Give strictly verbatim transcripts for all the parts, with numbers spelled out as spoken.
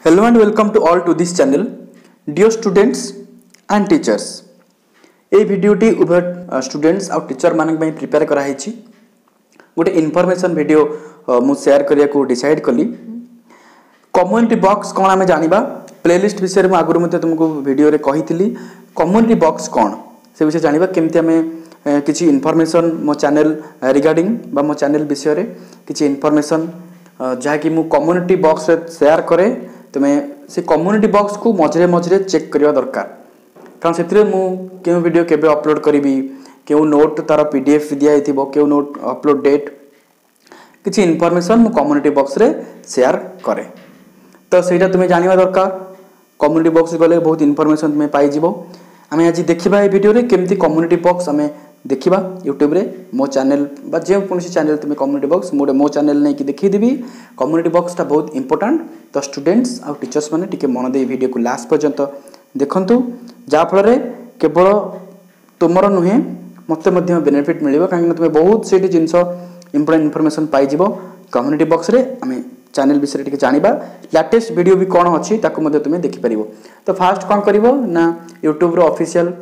Hello and welcome to all to this channel, dear students and teachers. ये video टी उभय students और teacher मानक ପାଇଁ प्रिपेयर करा हैछि गोटे इनफॉरमेशन वीडियो मु शेयर करिया को डिसाइड कली। कम्युनिटी बॉक्स कोन हमें जानिबा प्लेलिस्ट विषय में आगुर मते तुमको वीडियो रे कहितली। कम्युनिटी बॉक्स कोन से विषय जानिबा केमति हमें किछि इनफॉरमेशन मो चैनल रिगार्डिंग बा मो चैनल विषय रे किछि इनफॉरमेशन जहा कि मु कम्युनिटी बॉक्स रे शेयर करे तुम्हें से कम्युनिटी बॉक्स को मझे मझे चेक करवा दरकार कारण से क्यों वीडियो केबे अपलोड करी क्यों नोट तार पीडीएफ दिया क्यों नोट अपलोड डेट किसी इनफॉरमेशन मु कम्युनिटी बॉक्स रे शेयर करे तो सेटा तुम्हें जानिबा दरकार। कम्युनिटी बॉक्स गले बहुत इनफॉरमेशन तुम्हें पाई जिवो। आमे आज देखिबा ए वीडियो रे केमती कम्युनिटी बॉक्स आमे देखिबा यूट्यूब रे मो चैनल बा जे कोनसी चैनल तुम्हें कम्युनिटी बॉक्स मोडे मो चैनल नै कि देखि देबी। कम्युनिटी बॉक्स टा बहुत इंपोर्टेंट तो स्टूडेंट्स और टीचर्स माने टिके मन दे वीडियो को लास्ट पर्यंत देखंतु जा फल रे केवल तुमरो नुहे मते मध्य बेनिफिट मिलिबो काहे तुमे बहुत सेठी जिंस इंपोर्टेंट इंफॉर्मेशन पाई जिवो। कम्युनिटी बॉक्स रे आमे चैनल विषय टिके जानिबा लेटेस्ट वीडियो भी कोन अछि ताको मध्य तुमे देखि परिबो। तो फास्ट कोन करिवो ना यूट्यूब रो ऑफिशियल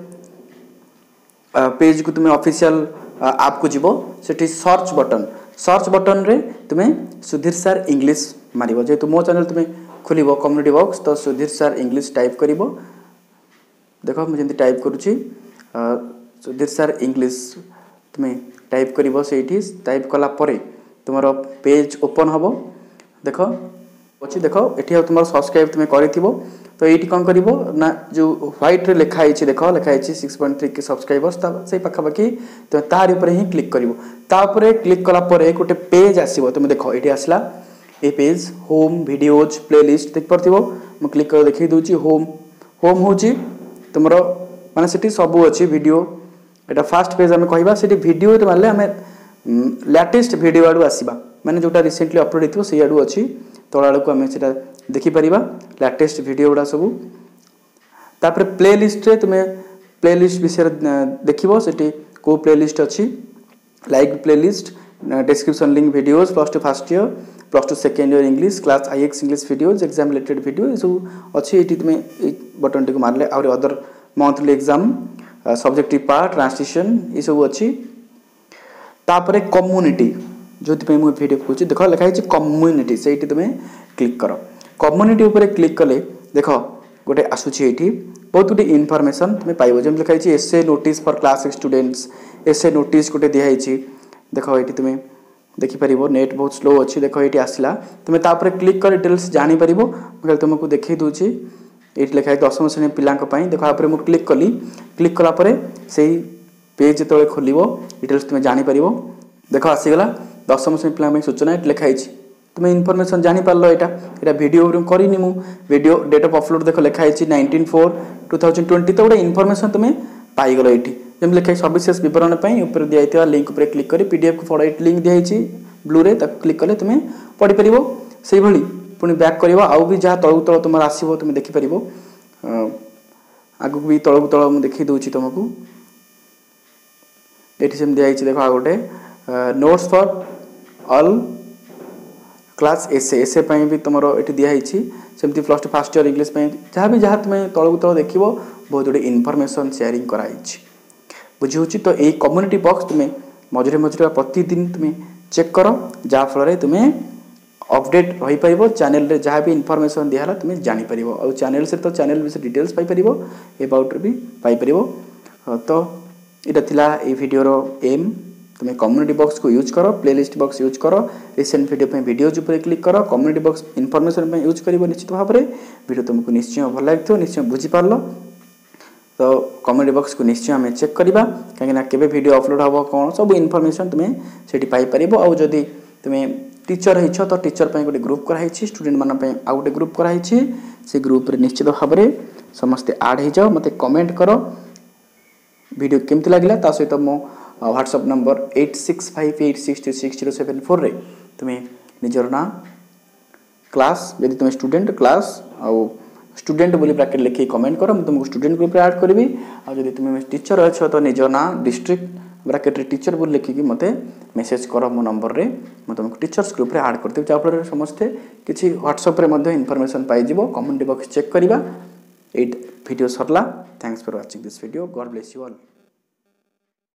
पेज को तुम्हें ऑफिशियल ऐप को जीवो सेठी सर्च बटन सर्च बटन रे तुम्हें सुधीर सर इंग्लिश मारिबो। जेतु मो चैनल तुम्हें खोलिबो कम्युनिटी बॉक्स तो सुधीर सर इंग्लिश टाइप करिवो। देखो मैं जंती टाइप करूची सुधीर सर इंग्लिश तुम्हें टाइप करिवो सेठी टाइप कला परे तुम्हारो पेज ओपन हबो। देखो अछि देखो एठी तुम्हारो सब्सक्राइब तुम्हें करिथिबो तो ये कौन कर ना जो व्हाइट रे लिखा है देख लिखाई सिक्स पॉइंट थ्री के सब्सक्राइबर्स से पाखापाखि तो तार ऊपर ही क्लिक कर तापर क्लिक कलापर गोटे पेज आसो तुम देख ये आसला ये पेज होम वीडियोज प्लेलिस्ट देख पार्थ मुझे क्लिक कर देखी दूसरी होम होम हूँ तुम माने से सबू अच्छी वीडियो एटा फास्ट पेज आम कह वीडियो मारे आम लेटेस्ट वीडियो आड़ू आसवा माने जोटा रिसेंटली अपलोड होती से आड़ू अच्छी तल आड़ को आम से देखिपर लेटेस्ट वीडियो गुड़ा सब तापर प्ले लिस्ट रे तुम्हें प्ले लिस्ट विषय देखो से को प्ले लिस्ट अच्छी like play list description link videos plus two first year plus two second year English class IX English videos exam related video ये सब अच्छी ये तुम्हें बटन टी मारे आउर other monthly exam subjective part translation ये सब अच्छी तापर कम्युनिटी जो मुझे वीडियो कहूँ देख लिखाई कम्युनिटी से तुम्हें क्लिक कर कम्युनिटी ऊपर क्लिक कले देख गोटे आसूची ये बहुत गुटे इनफॉरमेशन तुम्हें पाइब जमी लिखाई SA notice for class students SA notice गोटे दिखाई देख ये तुम्हें देखिपर नेट बहुत स्लो अच्छी देख ये आसला तुम्हें तापर क्लिक कर डिटेल्स जापर मुझे तुमको देखी दूसरी ये लिखाई दशम श्रेणी पिला देख आप मुझे क्लिक कली क्लिक कलापर से पेज जो खोल डिटेल्स तुम्हें जापर देख आसीगला दशम श्रेणी पिला सूचना ये लिखाई तुम्हें इनफॉरमेशन जानी पारलो एटा एटा वीडियो करिनी मु वीडियो डेट ऑफ अपलोड देखो लिखाई nineteen four two thousand twenty तो गोटे इनफॉरमेशन तुम्हें पाइगल ये जमी लिखाई सविशेष विवरण ऊपर दिखाई लिंक उपर क्लिक कर पीडीएफ को फॉरवर्ड लिंक दिखाई ब्लू रे क्लिक कले तुम्हें पढ़ी पार से भाई पुणी बैक कर आउ भी जहाँ तलू तल तुम आसो तुम्हें देखिपर आगू भी तलू तल मुझे देखी दूसरी तुमको ये दिखाई देख आ गोटे notes for all class SA SA भी तुम ये दिखाई सेमती plus two first year English जहाँ भी जहाँ तुम्हें तलू तल देख बहुत गुटे इनफॉरमेशन शेयरिंग कराई बुझी तो ये कम्युनिटी बॉक्स तुम्हें मझे मझे प्रतिदिन तुम्हें चेक कर जहाँ फल तुम्हें अपडेट रही पार चैनल रे जहाँ भी इनफॉरमेशन दिहला तुम्हें जापर और चैनल से तो चैनल विषय डिटेल्स पाइपर एबाउट भी पाइपर तो यहाँ थिला ये वीडियो रो एम तुम्हें कम्युनिटी बॉक्स को यूज कर प्लेलिस्ट बॉक्स यूज कर रिसेंट वीडियो पे वीडियोज ऊपर क्लिक कर कम्युनिटी बॉक्स इनफॉरमेशन पे यूज कर निश्चित भाव में वीडियो तुमको निश्चय भल लगे निश्चय बुझीपार तो कम्युनिटी बॉक्स को निश्चय आम चेक करवा कहीं केवे वीडियो अपलोड हम कौन सब इनफॉरमेशन तुम्हें से पाइपर और जदि तुम्हें टीचर हो तो टीचर पे गोटे ग्रुप कराई स्टूडेंट मान आउ गोटे ग्रुप कराई से ग्रुप रे निश्चित भाव में समस्ते आड हो जाओ मत कमेंट कर वीडियो केमती लगे ता सहित मो WhatsApp number eight six five eight six two six zero seven four रे तुम्हें निजर ना क्लास यदि तुम्हें स्टूडेंट क्लास आउ स्टूडेंट बोली ब्रैकेट लिखी कमेंट कर तुमको स्टूडेंट ग्रुप रे ऐड करी और जब तुम्हें टीचर अच्छो तो निजर ना डिस्ट्रिक्ट ब्राकेट रे टीचर बोल लिखिकी मते मेसेज कर मो नंबर रे म तुमको टीचर्स ग्रुप रे ऐड करते जाफल समस्ते किछि व्हाट्सएप रे मध्ये इन्फॉर्मेशन पाई जिवो कमेंट बॉक्स चेक करिबा एट वीडियो सरला thanks for watching this video God bless you all.